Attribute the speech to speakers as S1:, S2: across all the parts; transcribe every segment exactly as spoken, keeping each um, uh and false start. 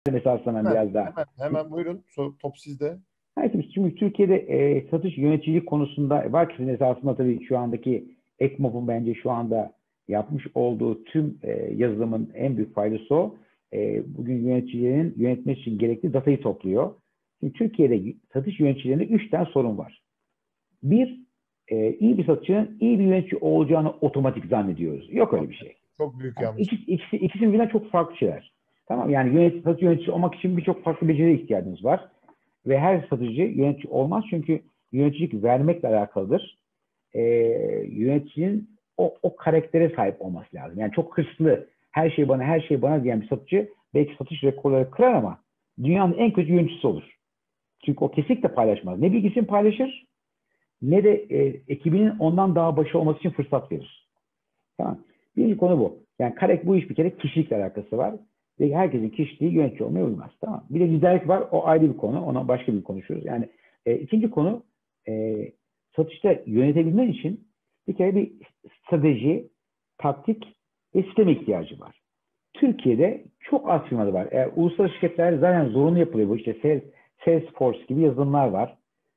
S1: Mesela sana
S2: Hemen,
S1: biraz daha.
S2: hemen, hemen buyurun. So- Top sizde.
S1: Ha, Şimdi, şimdi Türkiye'de e, satış yöneticilik konusunda var ki sizin esasında tabii şu andaki Ekmob'un bence şu anda yapmış olduğu tüm e, yazılımın en büyük faydası o. E, bugün yöneticilerin yönetmek için gerekli datayı topluyor. Şimdi Türkiye'de satış yöneticilerinde üç tane sorun var. Bir, e, iyi bir satışçının iyi bir yönetici olacağını otomatik zannediyoruz. Yok öyle bir şey.
S2: Çok büyük
S1: Yani
S2: yanlış.
S1: ikisi, ikisi, ikisi birbirinden çok farklı şeyler. Tamam yani yönetici, satış yöneticisi olmak için birçok farklı beceriye ihtiyacınız var. Ve her satıcı yönetici olmaz çünkü yöneticilik vermekle alakalıdır. Ee, Yöneticinin o, o karaktere sahip olması lazım. Yani çok hırslı, her şey bana, her şey bana diyen bir satıcı belki satış rekorları kırar ama dünyanın en kötü yöneticisi olur. Çünkü o kesinlikle paylaşmaz. Ne bilgisini paylaşır ne de e, ekibinin ondan daha başı olması için fırsat verir. Tamam. Birinci konu bu. Yani Karek bu iş bir kere kişilikle alakası var. Ve herkesin kişiliği yönetici olmaya uymaz. Tamam. Bir de liderlik var. O ayrı bir konu. Ona başka bir konuşuruz. Yani e, ikinci konu e, satışta yönetebilmen için bir kere bir strateji, taktik ve sistem ihtiyacı var. Türkiye'de çok az firmada var. E, uluslararası şirketler zaten zorunlu yapılıyor. Bu işte Salesforce gibi yazılımlar var.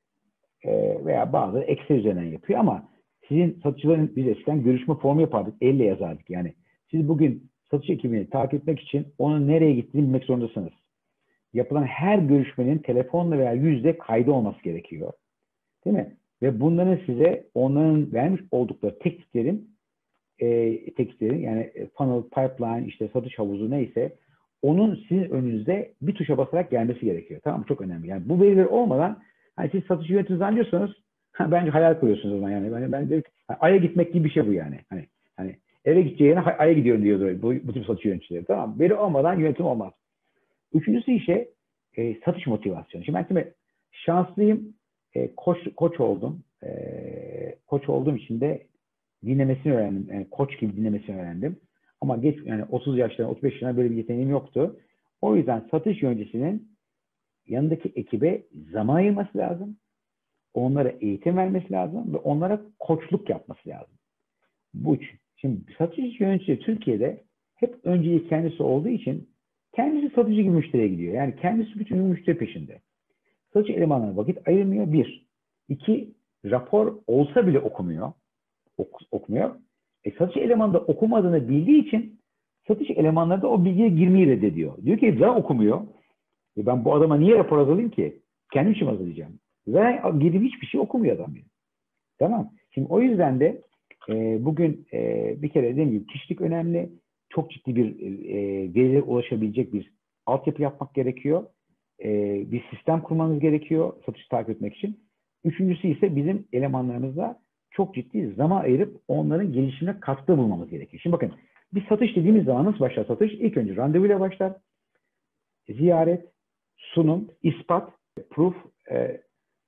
S1: E, veya bazı Excel üzerinden yapıyor ama sizin satıcıların biz eskiden görüşme formu yapardık. Elle yazardık yani. Siz bugün satış ekibini takip etmek için onun nereye gittiğini bilmek zorundasınız. Yapılan her görüşmenin telefonla veya yüzle kaydı olması gerekiyor. Değil mi? Ve bunların size onların vermiş oldukları tekniklerin e, tekniklerin yani funnel, pipeline, işte satış havuzu neyse onun sizin önünüzde bir tuşa basarak gelmesi gerekiyor. Tamam mı? Çok önemli. Yani bu veriler olmadan hani siz satış yönetimi zannediyorsanız bence hayal kuruyorsunuz o zaman yani. Ben, ben de, Ay'a gitmek gibi bir şey bu yani. Hani hani eve gideceğine Ay'a gidiyorum diyordu bu, bu tip satış yöneticileri. Tamam. Veri olmadan yönetim olmaz. Üçüncüsü ise e, satış motivasyonu. Şimdi ben şimdi şanslıyım. E, koç, koç oldum. E, koç olduğum için de dinlemesini öğrendim. Yani koç gibi dinlemesini öğrendim. Ama geç yani otuz yaşlarında, otuz beş yaşlarında böyle bir yeteneğim yoktu. O yüzden satış yöneticisinin yanındaki ekibe zaman ayırması lazım. Onlara eğitim vermesi lazım ve onlara koçluk yapması lazım. Bu üç. Şimdi satış yöneticisi Türkiye'de hep önceliği kendisi olduğu için kendisi satıcı gibi müşteriye gidiyor. Yani kendisi bütün gün müşteri peşinde. Satış elemanlarına vakit ayırmıyor. Bir. İki, rapor olsa bile okumuyor. Ok okumuyor. E, satış elemanı da okumadığını bildiği için satış elemanları da o bilgiye girmeyi reddediyor. Diyor ki zaten okumuyor. E, ben bu adama niye rapor hazırlayayım ki? Kendim için hazırlayacağım. Zaten gidip hiçbir şey okumuyor adam benim. Tamam. Şimdi o yüzden de e, bugün e, bir kere dediğim gibi kişilik önemli. Çok ciddi bir e, verilere ulaşabilecek bir altyapı yapmak gerekiyor. E, bir sistem kurmanız gerekiyor satışı takip etmek için. Üçüncüsü ise bizim elemanlarımıza çok ciddi zaman ayırıp onların gelişimine katkıda bulmamız gerekiyor. Şimdi bakın bir satış dediğimiz zaman nasıl başlar satış? İlk önce randevuyla başlar. Ziyaret, sunum, ispat, proof, e,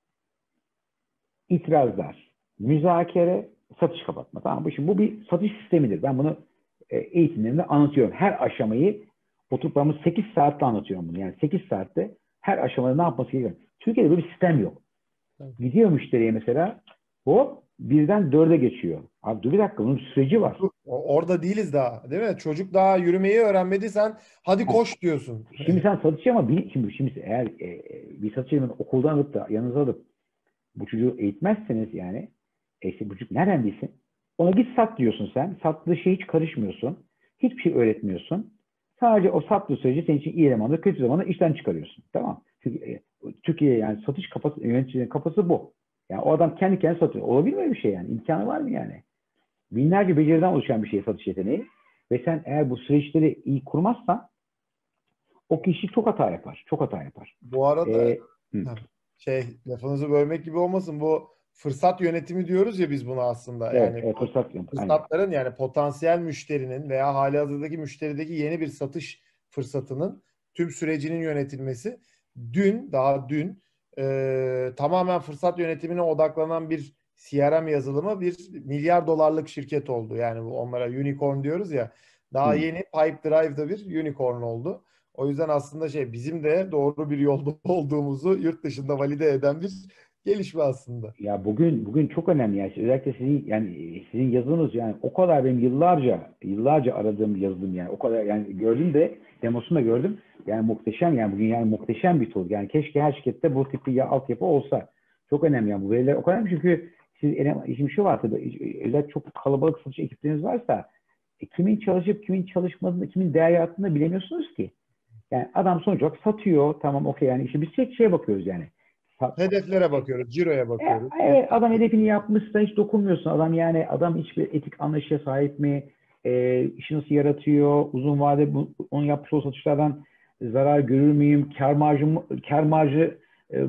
S1: itirazlar, müzakere, satış kapatma. Tamam mı? Şimdi bu bir satış sistemidir. Ben bunu e, eğitimlerimde anlatıyorum. Her aşamayı oturup ben sekiz saatte anlatıyorum bunu. Yani sekiz saatte her aşamada ne yapması gerekiyor. Türkiye'de böyle bir sistem yok. Gidiyor müşteriye mesela o birden dörde geçiyor. Abi dur bir dakika bunun süreci var.
S2: O- Orada değiliz daha, değil mi? Çocuk daha yürümeyi öğrenmedi, sen hadi
S1: Ha,
S2: koş diyorsun.
S1: şimdi sen satışçı ama bir, şimdi, şimdi eğer e, e, bir satışçı okuldan alıp da yanınıza alıp bu çocuğu eğitmezseniz yani e işte bu çocuk nereden bilsin? Ona git sat diyorsun sen. Sattığı şeye hiç karışmıyorsun. Hiçbir şey öğretmiyorsun. Sadece o sattığı sürece senin için iyi zamanda kötü zamanda işten çıkarıyorsun. Tamam. Çünkü e, Türkiye yani satış kafası, yöneticinin kafası bu. Yani o adam kendi kendine satıyor. Olabilir mi öyle bir şey yani? İmkanı var mı yani? Binlerce beceriden oluşan bir şey satış yeteneği. Ve sen eğer bu süreçleri iyi kurmazsan o kişi çok hata yapar. Çok hata yapar.
S2: Bu arada
S1: E, hı,
S2: heh, şey, lafınızı bölmek gibi olmasın, bu fırsat yönetimi diyoruz ya biz buna aslında.
S1: evet,
S2: Yani
S1: evet,
S2: bu
S1: fırsat yok. Aynen.
S2: fırsatların, yani potansiyel müşterinin veya halihazırdaki müşterideki yeni bir satış fırsatının tüm sürecinin yönetilmesi. Dün, daha dün e, tamamen fırsat yönetimine odaklanan bir C R M yazılımı bir milyar dolarlık şirket oldu. Yani bu, onlara unicorn diyoruz ya. Daha
S1: Hı.
S2: yeni Pipedrive'da bir unicorn oldu. O yüzden aslında şey, bizim de doğru bir yolda olduğumuzu yurt dışında valide eden bir gelişme aslında.
S1: Ya bugün bugün çok önemli yani özellikle sizin yani sizin yazınız yani o kadar benim yıllarca yıllarca aradığım yazılım yani o kadar yani gördüm de demosunu da gördüm. Yani muhteşem yani bugün yani muhteşem bir tool. Yani keşke her şirkette bu tip bir altyapı olsa. Çok önemli yani bu veriler o kadar önemli çünkü siz şimdi şu var tabii özellikle çok kalabalık satış ekipleriniz varsa e, kimin çalışıp kimin çalışmadığını, kimin değer yarattığını bilemiyorsunuz ki. Yani adam sonuç olarak satıyor. Tamam okey yani işte biz tek şeye bakıyoruz yani.
S2: Hedeflere bakıyoruz, ciroya bakıyoruz.
S1: E, evet adam hedefini yapmışsa hiç dokunmuyorsun. Adam yani adam hiçbir etik anlayışa sahip mi? E, işi nasıl yaratıyor? Uzun vade bu, onun yapmış olduğu satışlardan zarar görür müyüm? Kar marjı, kar marjı e,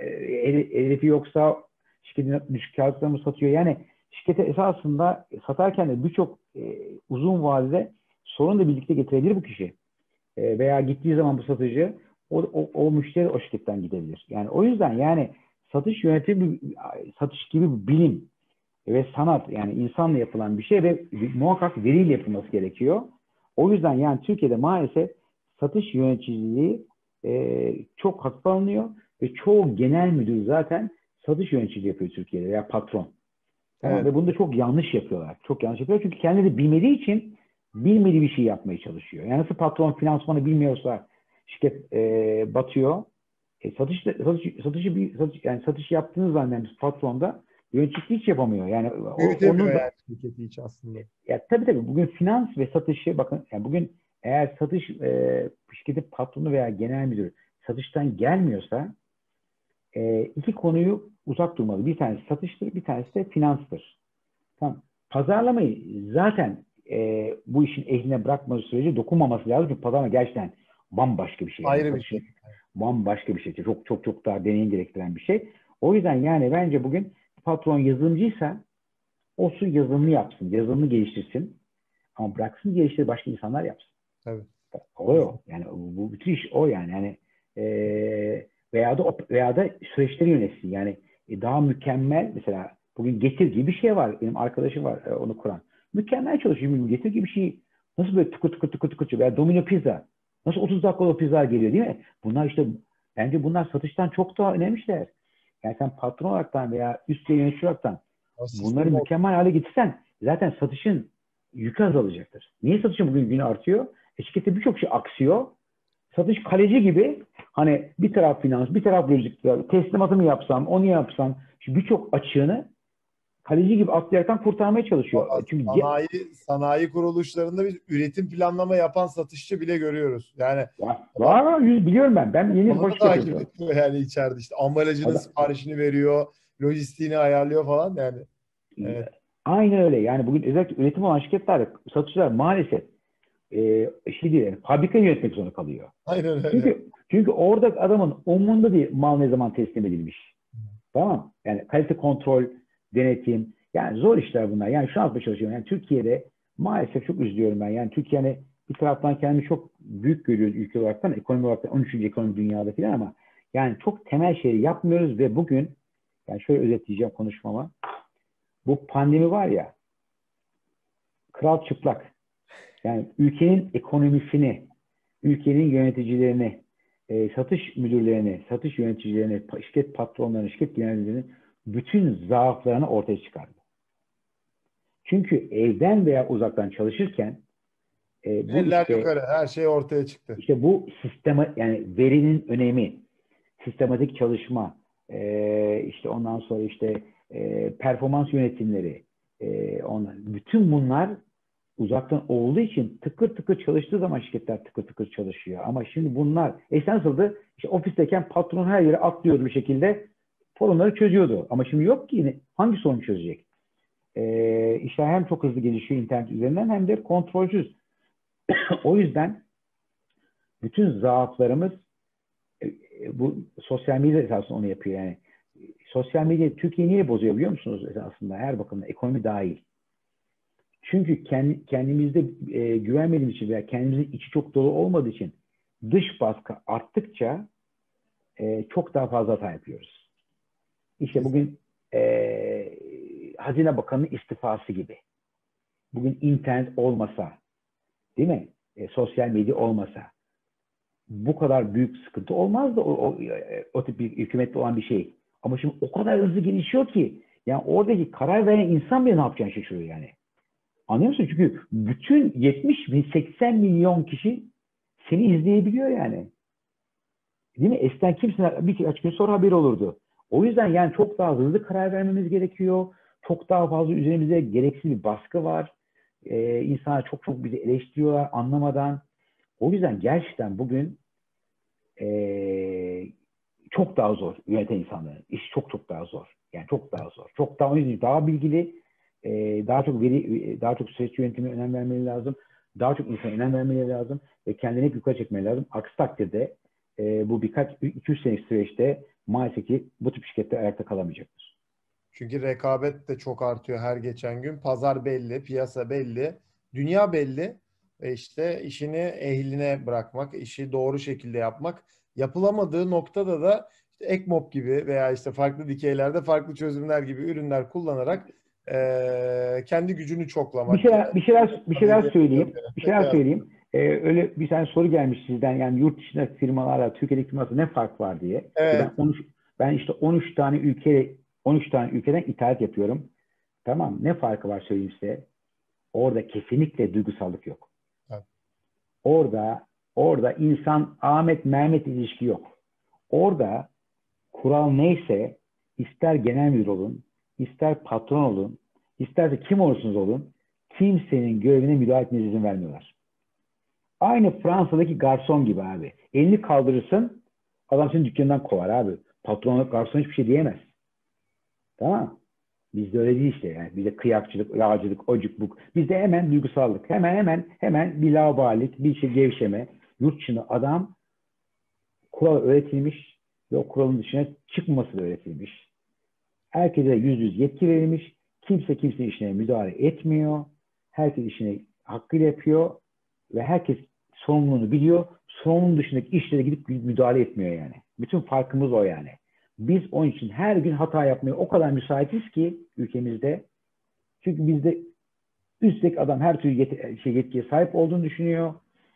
S1: e, hedefi yoksa şirketin düşük karlılıkla mı satıyor? Yani şirkete esasında satarken de birçok e, uzun vadede sorun da birlikte getirebilir bu kişi. E, veya gittiği zaman bu satıcı o, o, o müşteri o şirketten gidebilir. Yani o yüzden yani satış yönetimi satış gibi bir bilim ve sanat yani insanla yapılan bir şey ve muhakkak veriyle yapılması gerekiyor. O yüzden yani Türkiye'de maalesef satış yöneticiliği e, çok hafife alınıyor ve çoğu genel müdür zaten satış yöneticiliği yapıyor Türkiye'de veya patron. Tamam.
S2: Evet.
S1: Ve bunu da çok yanlış yapıyorlar. Çok yanlış yapıyorlar çünkü kendileri bilmediği için bilmediği bir şey yapmaya çalışıyor. Yani nasıl patron finansmanı bilmiyorsa şirket e, batıyor. E, satış, satış, satışı bir satış, yani satış yaptığınız zaman patronda yöneticilik hiç yapamıyor. Yani o,
S2: Büyütemiyor
S1: onun da
S2: yani şirketi hiç aslında.
S1: ya tabii tabii bugün finans ve satışı bakın yani bugün eğer satış e, şirketin patronu veya genel müdürü satıştan gelmiyorsa e, iki konuyu uzak durmalı. Bir tanesi satıştır, bir tanesi de finanstır. Tamam. Pazarlamayı zaten e, bu işin ehline bırakmadığı sürece dokunmaması lazım. Çünkü pazarlama gerçekten bambaşka bir şey. Yani
S2: Ayrı bir
S1: satışın
S2: şey.
S1: bambaşka bir şey. Çok çok çok daha deneyim gerektiren bir şey. O yüzden yani bence bugün patron yazılımcıysa o su yazılımını yapsın. Yazılımını geliştirsin. Ama bıraksın geliştir başka insanlar yapsın.
S2: Evet.
S1: O o. Yani bu bütün iş o yani. Yani e, veya da veya da süreçleri yönetsin. Yani e, daha mükemmel mesela bugün Getir gibi bir şey var. Benim arkadaşım var e, onu kuran. Mükemmel çalışıyor. Getir gibi bir şey nasıl böyle tıkır tıkır tıkır tıkır veya Domino Pizza. Nasıl otuz dakikada pizza geliyor değil mi? Bunlar işte bence bunlar satıştan çok daha önemli şeyler. Yani sen patron olaraktan veya üst yönetici olaraktan bunları
S2: Sistem
S1: mükemmel hale getirsen zaten satışın yükü azalacaktır. Niye satışın bugün günü artıyor? E, şirkette birçok şey aksıyor. Satış kaleci gibi hani bir taraf finans, bir taraf lojistik, teslimatımı yapsam, onu yapsam birçok açığını kaleci gibi atlayaraktan kurtarmaya çalışıyor.
S2: Vallahi
S1: Çünkü
S2: sanayi sanayi kuruluşlarında biz üretim planlama yapan satışçı bile görüyoruz. Yani
S1: var,
S2: adam
S1: var, var biliyorum ben. Ben yeni
S2: onu
S1: boş
S2: takip
S1: yapıyorum.
S2: ediyor yani içeride işte ambalajının
S1: Adam,
S2: siparişini veriyor, lojistiğini ayarlıyor falan yani. Evet.
S1: aynen öyle. Yani bugün özellikle üretim olan şirketler, satışçılar maalesef e, şey değil, yani fabrika yönetmek zorunda kalıyor.
S2: Aynen öyle.
S1: Çünkü çünkü orada adamın umurunda değil mal ne zaman teslim edilmiş. Tamam. Yani kalite kontrol, denetim. Yani zor işler bunlar. Yani şu an çalışıyorum. Yani Türkiye'de maalesef çok üzülüyorum ben. Yani Türkiye hani bir taraftan kendimi çok büyük görüyoruz ülke olarak, ekonomi olarak on üçüncü ekonomi dünyada falan ama yani çok temel şeyleri yapmıyoruz ve bugün yani şöyle özetleyeceğim konuşmama. Bu pandemi var ya kral çıplak. Yani ülkenin ekonomisini, ülkenin yöneticilerini, e, satış müdürlerini, satış yöneticilerini, şirket patronlarını, şirket genellerini bütün zaaflarını ortaya çıkardı. Çünkü evden veya uzaktan çalışırken e, bu
S2: Eller
S1: işte
S2: yukarı, her şey ortaya çıktı.
S1: işte bu sistema yani verinin önemi, sistematik çalışma, e, işte ondan sonra işte e, performans yönetimleri, e, onlar, bütün bunlar uzaktan olduğu için tıkır tıkır çalıştığı zaman şirketler tıkır tıkır çalışıyor. Ama şimdi bunlar eskiden nasıldı? İşte ofisteyken patron her yere atlıyordu bir şekilde sorunları çözüyordu. Ama şimdi yok ki yine hangi sorunu çözecek? Ee, işler hem çok hızlı gelişiyor internet üzerinden hem de kontrolsüz. O yüzden bütün zaaflarımız e, bu sosyal medya esasında onu yapıyor yani. Sosyal medya Türkiye'yi niye bozuyor biliyor musunuz aslında her bakımda ekonomi dahil. Çünkü kendi, kendimizde e, güvenmediğimiz için veya kendimizin içi çok dolu olmadığı için dış baskı arttıkça e, çok daha fazla hata yapıyoruz. İşte bugün e, Hazine Bakanı'nın istifası gibi. Bugün internet olmasa, değil mi? E, sosyal medya olmasa bu kadar büyük sıkıntı olmazdı o, o, o tip bir hükümette olan bir şey. Ama şimdi o kadar hızlı gelişiyor ki yani oradaki karar veren insan bile ne yapacağını şaşırıyor yani. Anlıyor musun? Çünkü bütün yetmiş bin seksen milyon kişi seni izleyebiliyor yani. Değil mi? Eskiden kimsenin birkaç gün sonra haberi olurdu. O yüzden yani çok daha hızlı karar vermemiz gerekiyor. Çok daha fazla üzerimize gereksiz bir baskı var. Ee, insanlar çok çok bizi eleştiriyorlar anlamadan. O yüzden gerçekten bugün ee, çok daha zor yöneten insanların. İş çok çok daha zor. Yani çok daha zor. Çok daha, o yüzden daha bilgili, ee, daha çok veri, daha çok süreç yönetimine önem vermeleri lazım. Daha çok insana önem vermeleri lazım. Ve kendini hep yukarı çekmeleri lazım. Aksi takdirde e, bu birkaç, iki üç senelik süreçte maalesef ki bu tip şirketler ayakta kalamayacaktır.
S2: Çünkü rekabet de çok artıyor her geçen gün. Pazar belli, piyasa belli, dünya belli. Ve işte işini ehline bırakmak, işi doğru şekilde yapmak. Yapılamadığı noktada da işte Ekmop gibi veya işte farklı dikeylerde farklı çözümler gibi ürünler kullanarak eee, kendi gücünü
S1: Bir
S2: çoklamak.
S1: şeyler, bir şeyler, bir şeyler söyleyeyim. Bir şeyler
S2: Evet.
S1: söyleyeyim. Ee, öyle bir tane soru gelmiş sizden. Yani yurt dışında firmalarla Türkiye'deki firmalarla ne fark var diye. İşte ben
S2: Evet.
S1: on üç, ben işte on üç tane ülke on üç tane ülkeden ithalat yapıyorum. Tamam. Ne farkı var söyleyeyim size. Orada kesinlikle duygusallık yok.
S2: Evet.
S1: Orada orada insan Ahmet Mehmet ilişki yok. Orada kural neyse ister genel müdür olun, ister patron olun, isterse kim olursunuz olun, kimsenin görevine müdahale etmenize izin vermiyorlar. Aynı Fransa'daki garson gibi abi. Elini kaldırırsın, adam senin dükkanından kovar abi. Patron, garson hiçbir şey diyemez. Tamam mı? Bizde öyle değil işte yani. Bizde kıyakçılık, yağcılık, ocuk buk. Bizde hemen duygusallık. Hemen hemen hemen bir laubalilik, bir şey gevşeme. Yurt dışında adam kural öğretilmiş ve o kuralın dışına çıkmaması da öğretilmiş. Herkese yüz yüz yetki verilmiş. Kimse kimsenin işine müdahale etmiyor. Herkes işini hakkıyla yapıyor ve herkes sorumluluğunu biliyor. Sorumluluğun dışındaki işlere gidip müdahale etmiyor yani. Bütün farkımız o yani. Biz onun için her gün hata yapmaya o kadar müsaitiz ki ülkemizde. Çünkü bizde üstteki adam her türlü yet şey, yetkiye sahip olduğunu düşünüyor.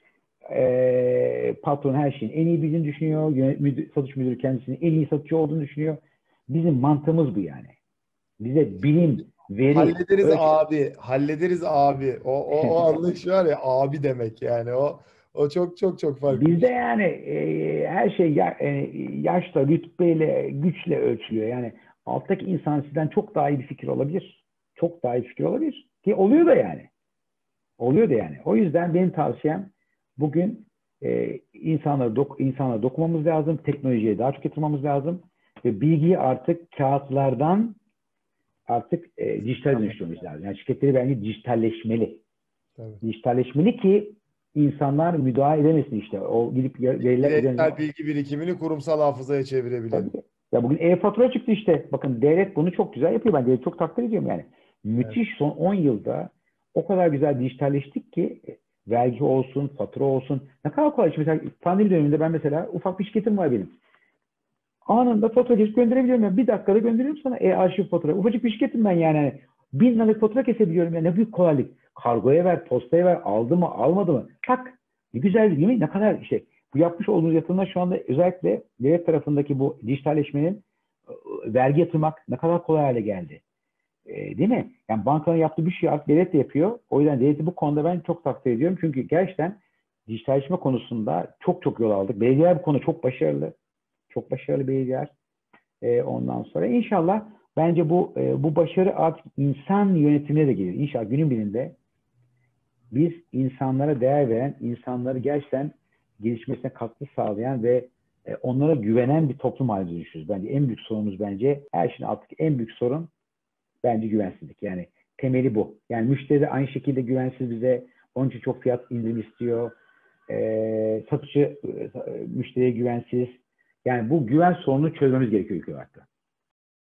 S1: Ee, patron her şeyin en iyi bildiğini düşünüyor. Müdür, satış müdürü kendisinin en iyi satıcı olduğunu düşünüyor. Bizim mantığımız bu yani. Bize bilim, veri,
S2: Hallederiz
S1: ölç
S2: abi, hallederiz abi. O, o, o anlayış var ya, abi demek yani. O o çok çok çok farklı bir
S1: bizde
S2: şey.
S1: yani e, her şey ya, e, yaşla, rütbeyle, güçle ölçülüyor. Yani alttaki insan sizden çok daha iyi bir fikir olabilir. Çok daha iyi bir fikir olabilir. Ki oluyor da yani. Oluyor da yani. O yüzden benim tavsiyem bugün e, insanlara, dok insanlara dokunmamız lazım. Teknolojiye daha çok yatırmamız lazım. Ve bilgiyi artık kağıtlardan artık e, dijitale dönüştürmemiz lazım. Yani şirketleri bence dijitalleşmeli.
S2: Tabii.
S1: Dijitalleşmeli ki insanlar müdahale edemesin işte. O gidip veriler üzerinde.
S2: Bireysel bilgi birikimini kurumsal hafızaya
S1: Tabii.
S2: çevirebilelim.
S1: Ya bugün e-fatura çıktı işte. Bakın devlet bunu çok güzel yapıyor. Ben devlet çok takdir ediyorum yani.
S2: Evet.
S1: Müthiş son on yılda o kadar güzel dijitalleştik ki vergi olsun, fatura olsun. Ne kadar kolay. Şimdi mesela pandemi döneminde ben mesela ufak bir şirketim var benim. Anında fatura kesip gönderebiliyorum. Yani. Bir dakikada gönderiyorum sana e-arşiv fatura. Ufacık bir şirketim ben yani. Hani bin liralık fatura kesebiliyorum. Yani ne büyük kolaylık. Kargoya ver, postaya ver. Aldı mı, almadı mı? Tak. Ne güzel değil mi? Ne kadar işte. Bu yapmış olduğunuz yatırımlar şu anda özellikle devlet tarafındaki bu dijitalleşmenin vergi yatırmak ne kadar kolay hale geldi. E, değil mi? Yani bankanın yaptığı bir şey artık devlet de yapıyor. O yüzden devleti bu konuda ben çok takdir ediyorum. Çünkü gerçekten dijitalleşme konusunda çok çok yol aldık. Belediyeler bu konuda çok başarılı. Çok başarılı belediyeler. E, ondan sonra inşallah bence bu e, bu başarı artık insan yönetimine de gelir. İnşallah günün birinde biz insanlara değer veren, insanları gerçekten gelişmesine katkı sağlayan ve e, onlara güvenen bir toplum haline dönüşürüz. Bence en büyük sorunumuz bence her şeyin altındaki en büyük sorun bence güvensizlik. Yani temeli bu. Yani müşteri de aynı şekilde güvensiz bize. Onun için çok fiyat indirim istiyor. E, satıcı e, müşteriye güvensiz. Yani bu güven sorununu çözmemiz gerekiyor ülke olarak da.